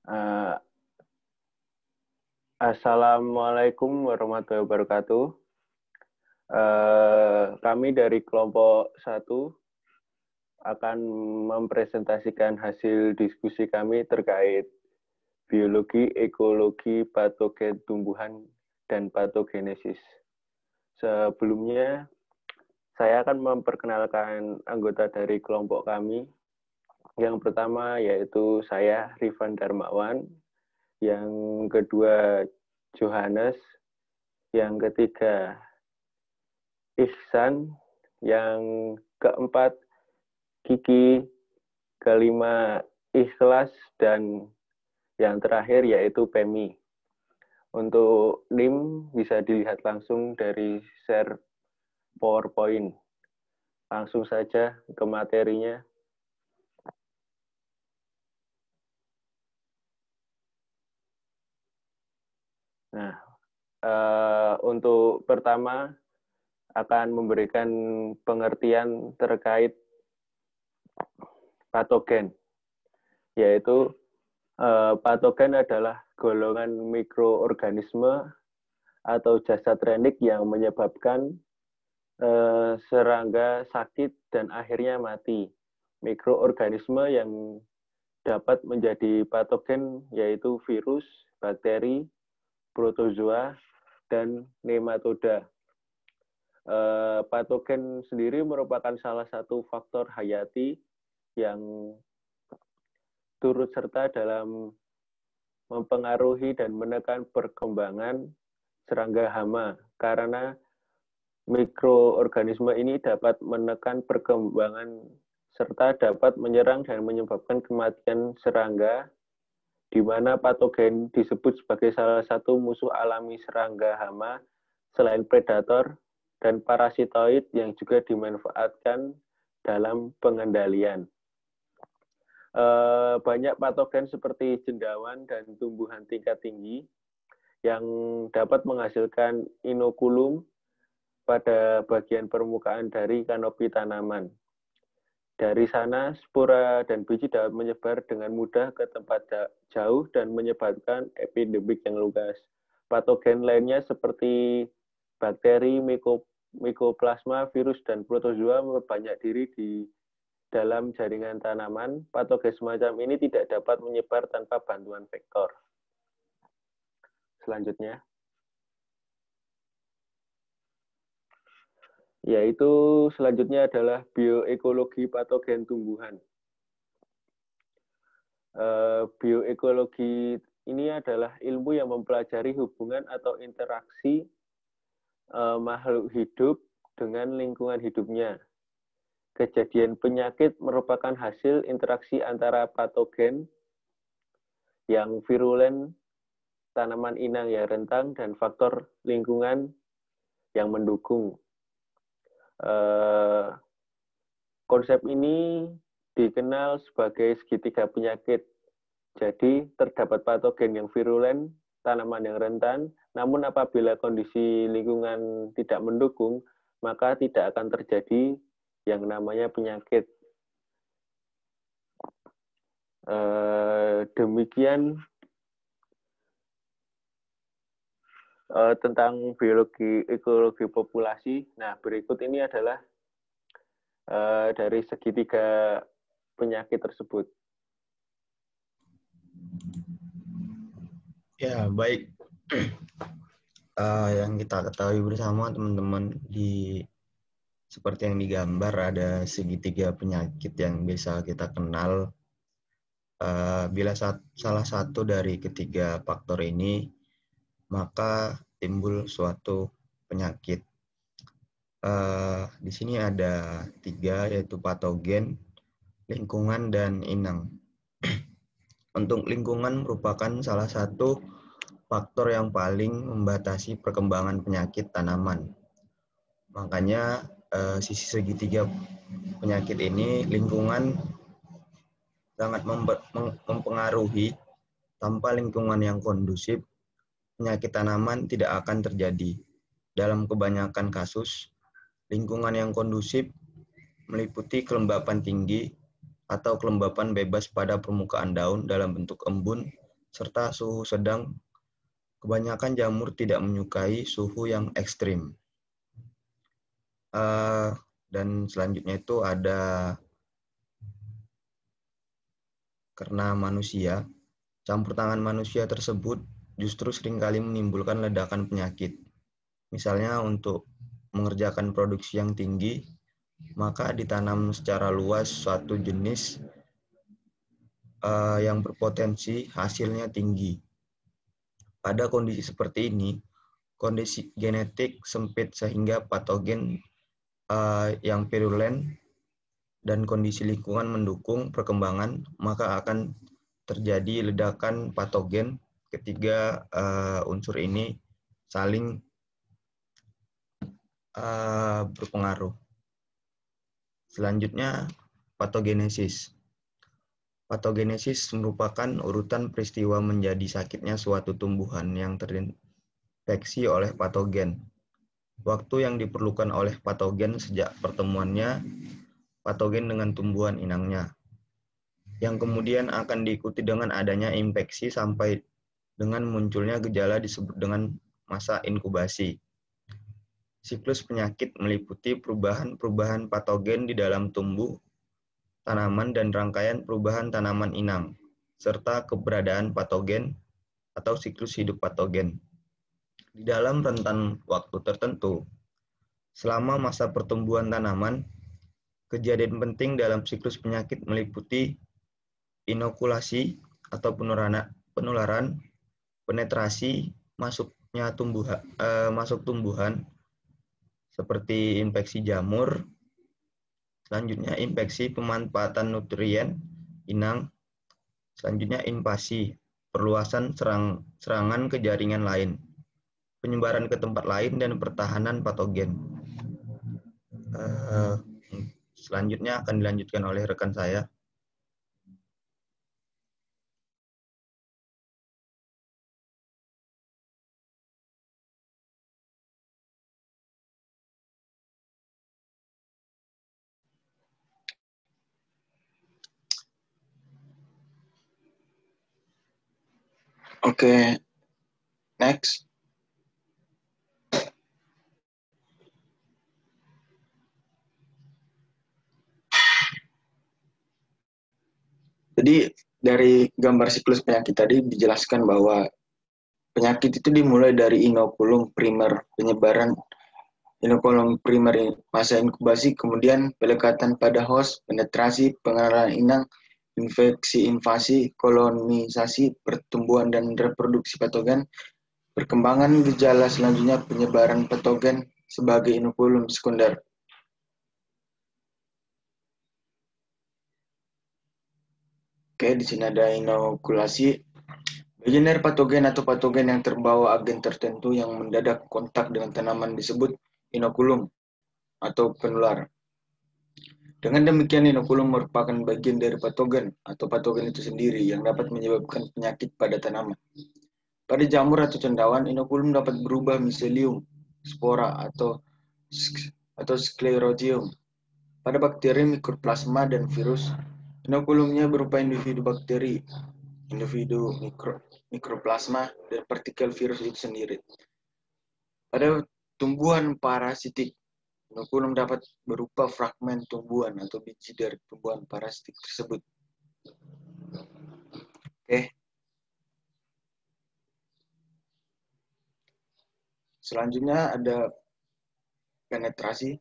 Uh, Assalamualaikum warahmatullahi wabarakatuh. Kami dari kelompok 1 akan mempresentasikan hasil diskusi kami terkait biologi, ekologi, patogen tumbuhan, dan patogenesis. Sebelumnya, saya akan memperkenalkan anggota dari kelompok kami. Yang pertama yaitu saya, Rifan Darmawan. Yang kedua, Johannes. Yang ketiga, Ihsan. Yang keempat, Kiki. Kelima, Ikhlas. Dan yang terakhir yaitu Pemi. Untuk NIM bisa dilihat langsung dari share PowerPoint. Langsung saja ke materinya. Nah, untuk pertama akan memberikan pengertian terkait patogen, yaitu patogen adalah golongan mikroorganisme atau jasad renik yang menyebabkan serangga sakit dan akhirnya mati. Mikroorganisme yang dapat menjadi patogen yaitu virus, bakteri, protozoa, dan nematoda. Patogen sendiri merupakan salah satu faktor hayati yang turut serta dalam mempengaruhi dan menekan perkembangan serangga hama, karena mikroorganisme ini dapat menekan perkembangan serta dapat menyerang dan menyebabkan kematian serangga, di mana patogen disebut sebagai salah satu musuh alami serangga hama selain predator dan parasitoid yang juga dimanfaatkan dalam pengendalian. Banyak patogen seperti cendawan dan tumbuhan tingkat tinggi yang dapat menghasilkan inokulum pada bagian permukaan dari kanopi tanaman. Dari sana, spora dan biji dapat menyebar dengan mudah ke tempat jauh dan menyebabkan epidemik yang luas. Patogen lainnya seperti bakteri, mikoplasma, virus, dan protozoa memperbanyak diri di dalam jaringan tanaman. Patogen semacam ini tidak dapat menyebar tanpa bantuan vektor. Selanjutnya, yaitu selanjutnya adalah bioekologi patogen tumbuhan. Bioekologi ini adalah ilmu yang mempelajari hubungan atau interaksi makhluk hidup dengan lingkungan hidupnya. Kejadian penyakit merupakan hasil interaksi antara patogen yang virulen, tanaman inang yang rentan, dan faktor lingkungan yang mendukung. Konsep ini dikenal sebagai segitiga penyakit. Jadi, terdapat patogen yang virulen, tanaman yang rentan, namun apabila kondisi lingkungan tidak mendukung, maka tidak akan terjadi yang namanya penyakit. Demikian tentang biologi ekologi populasi. Nah, berikut ini adalah dari segitiga penyakit tersebut. Ya, baik. Yang kita ketahui bersama teman-teman, seperti yang digambar, ada segitiga penyakit yang bisa kita kenal. Bila salah satu dari ketiga faktor ini, maka timbul suatu penyakit. Di sini ada 3, yaitu patogen, lingkungan, dan inang. Untuk lingkungan merupakan salah satu faktor yang paling membatasi perkembangan penyakit tanaman. Makanya sisi segitiga penyakit ini, lingkungan sangat mempengaruhi. Tanpa lingkungan yang kondusif, penyakit tanaman tidak akan terjadi. Dalam kebanyakan kasus, lingkungan yang kondusif meliputi kelembapan tinggi atau kelembapan bebas pada permukaan daun dalam bentuk embun serta suhu sedang. Kebanyakan jamur tidak menyukai suhu yang ekstrim. Dan selanjutnya itu ada karena manusia. Campur tangan manusia tersebut justru seringkali menimbulkan ledakan penyakit. Misalnya untuk mengerjakan produksi yang tinggi, maka ditanam secara luas suatu jenis yang berpotensi hasilnya tinggi. Pada kondisi seperti ini, kondisi genetik sempit sehingga patogen yang virulen dan kondisi lingkungan mendukung perkembangan, maka akan terjadi ledakan patogen ketiga unsur ini saling berpengaruh. Selanjutnya, patogenesis. Patogenesis merupakan urutan peristiwa menjadi sakitnya suatu tumbuhan yang terinfeksi oleh patogen. Waktu yang diperlukan oleh patogen sejak pertemuannya patogen dengan tumbuhan inangnya, yang kemudian akan diikuti dengan adanya infeksi sampai dengan munculnya gejala disebut dengan masa inkubasi. Siklus penyakit meliputi perubahan-perubahan patogen di dalam tumbuh, tanaman, dan rangkaian perubahan tanaman inang, serta keberadaan patogen atau siklus hidup patogen. Di dalam rentan waktu tertentu, selama masa pertumbuhan tanaman, kejadian penting dalam siklus penyakit meliputi inokulasi atau penularan, penetrasi masuk tumbuhan seperti infeksi jamur, selanjutnya infeksi pemanfaatan nutrien inang, selanjutnya invasi, perluasan serangan ke jaringan lain, penyebaran ke tempat lain, dan pertahanan patogen. Selanjutnya akan dilanjutkan oleh rekan saya. Oke, next. Jadi dari gambar siklus penyakit tadi dijelaskan bahwa penyakit itu dimulai dari inokulum primer, penyebaran inokulum primer, masa inkubasi, kemudian pelekatan pada host, penetrasi, pengenalan inang, infeksi, invasi, kolonisasi, pertumbuhan dan reproduksi patogen, perkembangan gejala selanjutnya penyebaran patogen sebagai inokulum sekunder. Oke, di sini ada inokulasi. Bagian dari patogen atau patogen yang terbawa agen tertentu yang mendadak kontak dengan tanaman disebut inokulum atau penular. Dengan demikian, inokulum merupakan bagian dari patogen atau patogen itu sendiri yang dapat menyebabkan penyakit pada tanaman. Pada jamur atau cendawan, inokulum dapat berubah miselium, spora, atau sklerotium. Pada bakteri, mikroplasma, dan virus, inokulumnya berupa individu bakteri, individu mikroplasma, dan partikel virus itu sendiri. Pada tumbuhan parasitik, inokulum dapat berupa fragmen tumbuhan atau biji dari tumbuhan parasitik tersebut. Oke. Selanjutnya ada penetrasi.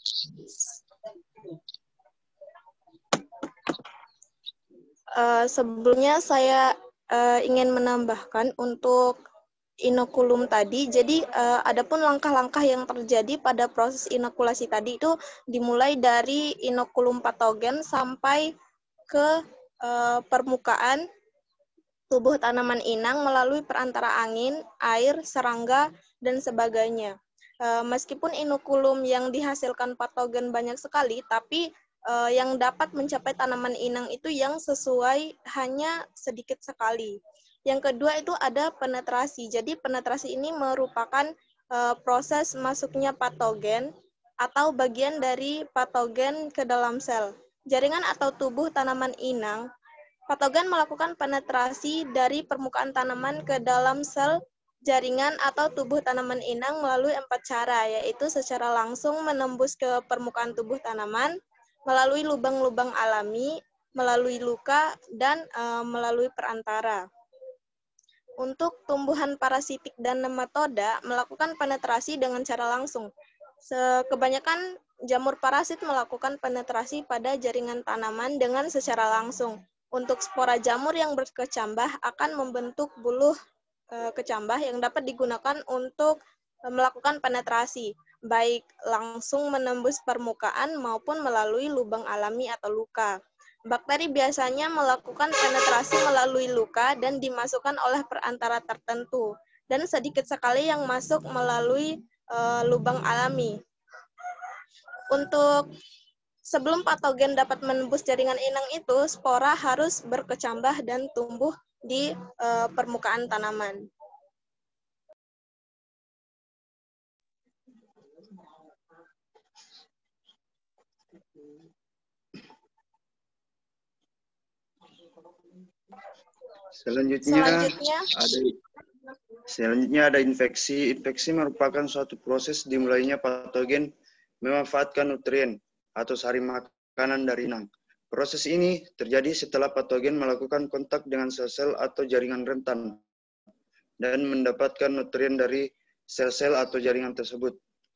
Sebelumnya saya ingin menambahkan untuk inokulum tadi. Jadi adapun langkah-langkah yang terjadi pada proses inokulasi tadi itu dimulai dari inokulum patogen sampai ke permukaan tubuh tanaman inang melalui perantara angin, air, serangga, dan sebagainya. Meskipun inokulum yang dihasilkan patogen banyak sekali, tapi yang dapat mencapai tanaman inang itu yang sesuai hanya sedikit sekali. Yang kedua itu ada penetrasi. Jadi penetrasi ini merupakan proses masuknya patogen atau bagian dari patogen ke dalam sel. Jaringan atau tubuh tanaman inang Patogen melakukan penetrasi dari permukaan tanaman ke dalam sel jaringan atau tubuh tanaman inang melalui 4 cara, yaitu secara langsung menembus ke permukaan tubuh tanaman, melalui lubang-lubang alami, melalui luka, dan melalui perantara. Untuk tumbuhan parasitik dan nematoda melakukan penetrasi dengan cara langsung. Kebanyakan jamur parasit melakukan penetrasi pada jaringan tanaman dengan secara langsung. Untuk spora jamur yang berkecambah akan membentuk buluh kecambah yang dapat digunakan untuk melakukan penetrasi, baik langsung menembus permukaan maupun melalui lubang alami atau luka. Bakteri biasanya melakukan penetrasi melalui luka dan dimasukkan oleh perantara tertentu, dan sedikit sekali yang masuk melalui lubang alami. Untuk sebelum patogen dapat menembus jaringan inang itu, spora harus berkecambah dan tumbuh di permukaan tanaman. Selanjutnya ada infeksi. Infeksi merupakan suatu proses dimulainya patogen memanfaatkan nutrien atau sari makanan dari inang. Proses ini terjadi setelah patogen melakukan kontak dengan sel-sel atau jaringan rentan dan mendapatkan nutrien dari sel-sel atau jaringan tersebut.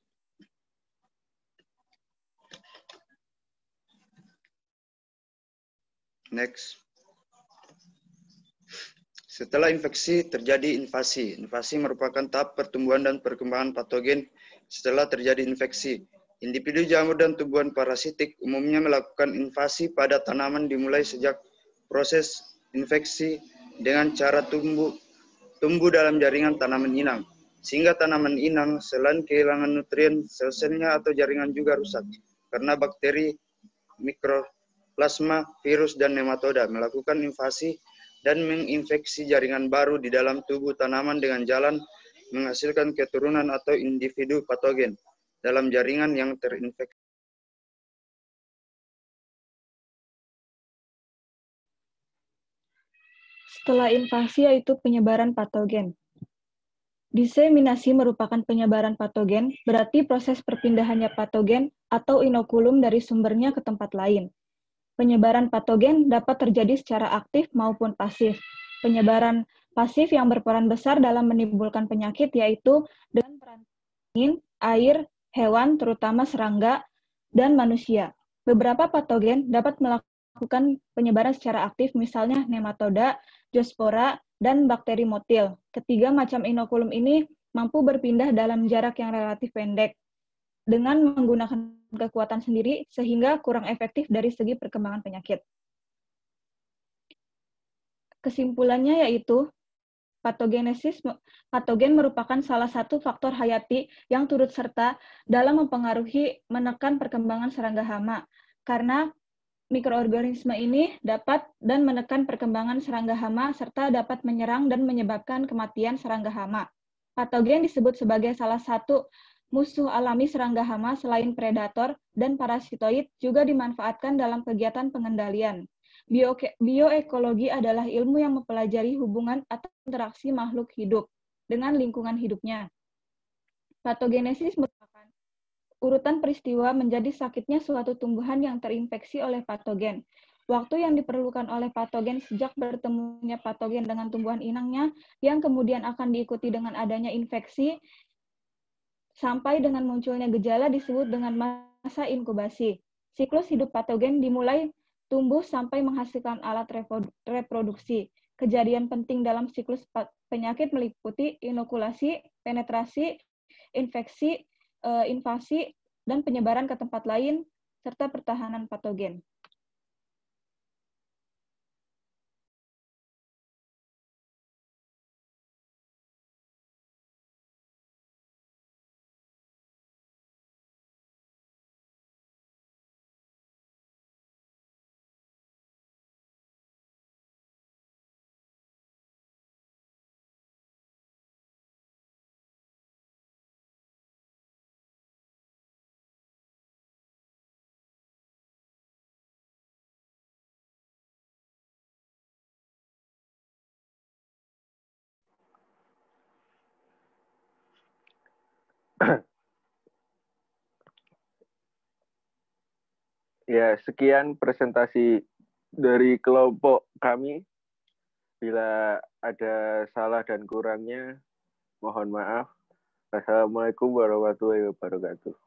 Next. Setelah infeksi terjadi invasi. Invasi merupakan tahap pertumbuhan dan perkembangan patogen setelah terjadi infeksi. Individu jamur dan tumbuhan parasitik umumnya melakukan invasi pada tanaman dimulai sejak proses infeksi dengan cara tumbuh dalam jaringan tanaman inang. Sehingga tanaman inang selain kehilangan nutrien, sel-selnya atau jaringan juga rusak karena bakteri, mikroplasma, virus, dan nematoda melakukan invasi dan menginfeksi jaringan baru di dalam tubuh tanaman dengan jalan menghasilkan keturunan atau individu patogen dalam jaringan yang terinfeksi. Setelah invasi yaitu penyebaran patogen. Diseminasi merupakan penyebaran patogen, berarti proses perpindahannya patogen atau inokulum dari sumbernya ke tempat lain. Penyebaran patogen dapat terjadi secara aktif maupun pasif. Penyebaran pasif yang berperan besar dalam menimbulkan penyakit yaitu dengan perantara angin, air, hewan, terutama serangga, dan manusia. Beberapa patogen dapat melakukan penyebaran secara aktif, misalnya nematoda, zoospora, dan bakteri motil. Ketiga macam inokulum ini mampu berpindah dalam jarak yang relatif pendek dengan menggunakan kekuatan sendiri sehingga kurang efektif dari segi perkembangan penyakit. Kesimpulannya yaitu patogen merupakan salah satu faktor hayati yang turut serta dalam mempengaruhi menekan perkembangan serangga hama karena mikroorganisme ini dapat dan menekan perkembangan serangga hama serta dapat menyerang dan menyebabkan kematian serangga hama. Patogen disebut sebagai salah satu musuh alami serangga hama selain predator dan parasitoid juga dimanfaatkan dalam kegiatan pengendalian. Bioekologi adalah ilmu yang mempelajari hubungan atau interaksi makhluk hidup dengan lingkungan hidupnya. Patogenesis merupakan urutan peristiwa menjadi sakitnya suatu tumbuhan yang terinfeksi oleh patogen. Waktu yang diperlukan oleh patogen sejak bertemunya patogen dengan tumbuhan inangnya yang kemudian akan diikuti dengan adanya infeksi sampai dengan munculnya gejala disebut dengan masa inkubasi. Siklus hidup patogen dimulai tumbuh sampai menghasilkan alat reproduksi. Kejadian penting dalam siklus penyakit meliputi inokulasi, penetrasi, infeksi, invasi, dan penyebaran ke tempat lain, serta pertahanan patogen. Ya, sekian presentasi dari kelompok kami. Bila ada salah dan kurangnya, mohon maaf. Assalamualaikum warahmatullahi wabarakatuh.